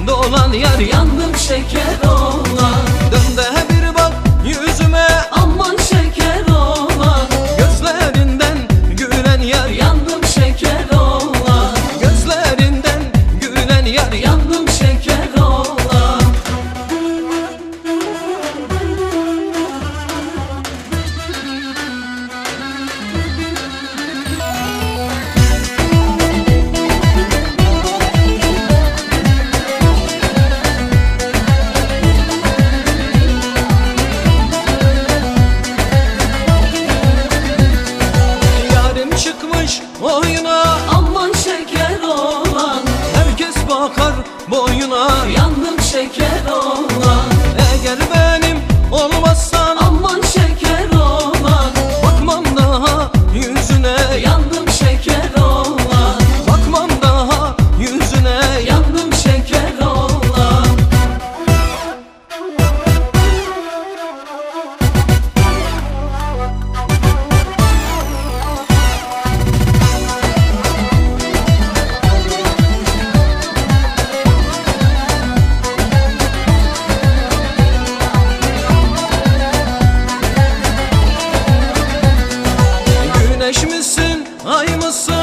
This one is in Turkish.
dolan yar, yandım şeker olan. Dön de bir bak yüzüme, aman şeker olan. gözlerinden gülen yar, yandım şeker olan. gözlerinden gülen yar, yandım şeker olan. çıkmış oyuna, aman şeker olan. herkes bakar boyuna, yandım şeker olan. eğer benim olmazsan, aman şeker olan. bakmam daha yüzüne, yandım şeker olan. bakmam daha yüzüne, yandım şeker olan. güneş misin ay mısın?